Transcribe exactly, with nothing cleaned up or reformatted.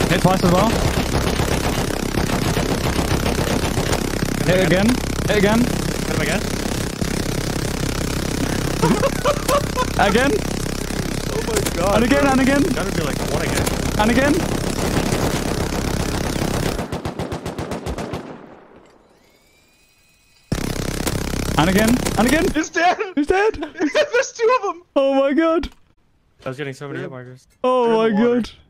Hit twice as well. Hit again. Hit again. Hit him again. Again. Oh my god. And again, bro. and again. Gotta be like one again. And again. And again. And again. He's dead. He's dead. There's two of them. Oh my god. I was getting so many hit markers. Oh They're my in the water. god.